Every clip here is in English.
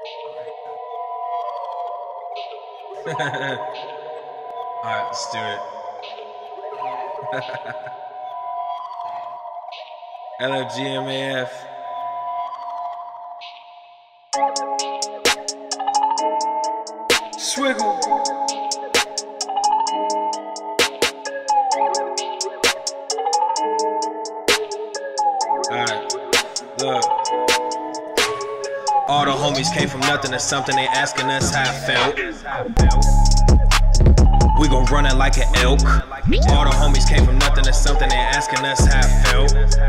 Alright, let's do it. LFGMAF. Swiggle. Alright, look. All the homies came from nothing to something, they asking us how I felt. We gon' run it like an elk. All the homies came from nothing to something, they asking us how I felt.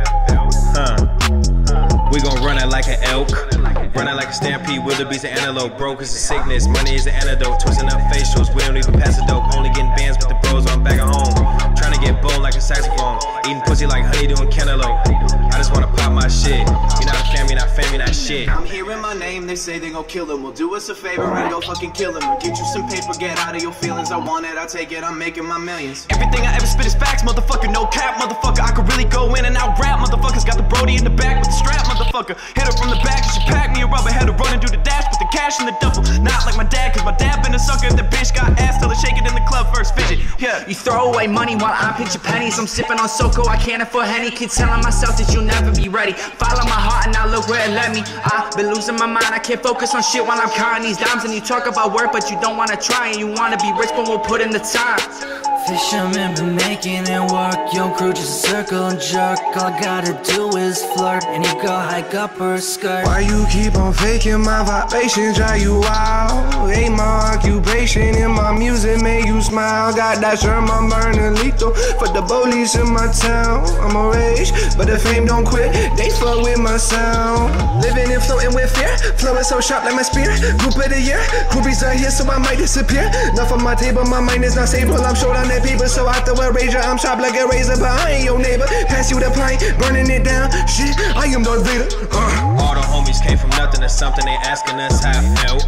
We gon' run it like an elk. Run it like a stampede, wildebeest and antelope. Broke is a sickness, money is the antidote. Twisting up facials, we don't even pass the dope. Only getting bands with the bros, I'm back at home. Trying to get bold like a saxophone. Eating pussy like honey doing cantaloupe. I just wanna pop my shit. You're not a family, not family, not shit. I'm hearing my name, they say they gon' kill him. Well, do us a favor and go fucking kill him. Or get you some paper, get out of your feelings. I want it, I take it, I'm making my millions. Everything I ever spit is facts, motherfucker, no cap, motherfucker. I could really go in and out rap, motherfuckers. Got the Brody in the back with the strap, motherfucker. Hit her from the back, she packed me a rubber. Had to run and do the dash, put the cash in the duffel. Not like my dad, cause my dad been a sucker. If the bitch got ass, tell her shake it in the club first, fidget. Yeah. You throw away money while I pinch your pennies. I'm sipping on Soko, I can't afford Henny. Keep telling myself that you'll never be ready. Follow my heart and now look where it led me. I've been losing my mind, I can't focus on shit while I'm counting these dimes. And you talk about work, but you don't wanna try. And you wanna be rich, but we'll put in the time. Fishermen been making it work. Young crew just circle and jerk. All I gotta do is flirt, and you go hike up her skirt. Why you keep on faking my vibrations? Drive you out. Ain't my occupation, and my music make you smile. Got that sherm, I'm burning lethal for the police in my town. I'm a rage, but the fame don't quit. They fuck with my sound. Living and floating with fear, flowing so sharp like my spear. Group of the year, groupies are here, so I might disappear. Enough on my table, my mind is not stable. I'm short on that paper, so I throw a rager. I'm sharp like a razor, but I ain't your neighbor. Pass you the pint, burning it down. Shit, I am Darth Vader. All the homies came from nothing to something, they asking us how I felt.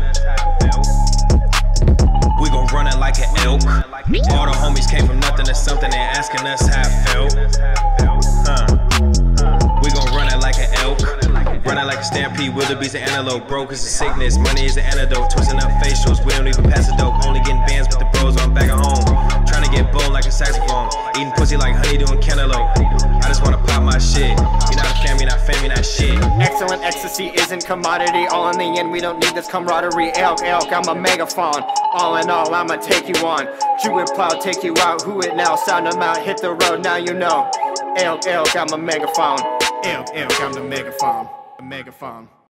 We gon' run it like an elk. All the homies came from nothing to something, they asking us how I felt. We gon' run it like an elk. Run it like a stampede, wildebeest and antelope. Broke is a sickness, money is the antidote. Twisting up facials, we don't even pass the dope. Only getting bands with the bros, I'm back at home. Trying to get bold like a saxophone. Eating pussy like honey doing cantaloupe. I just wanna pop my shit. You're not a family, not family, not shit. Excellent ecstasy isn't commodity. All in the end, we don't need this camaraderie. Elk, I'm a megaphone. All in all, I'ma take you on. Chew it, plow, take you out. Who it now? Sound them out, hit the road, now you know. Elk, I'm a megaphone. Elk, I'm the megaphone. A megaphone.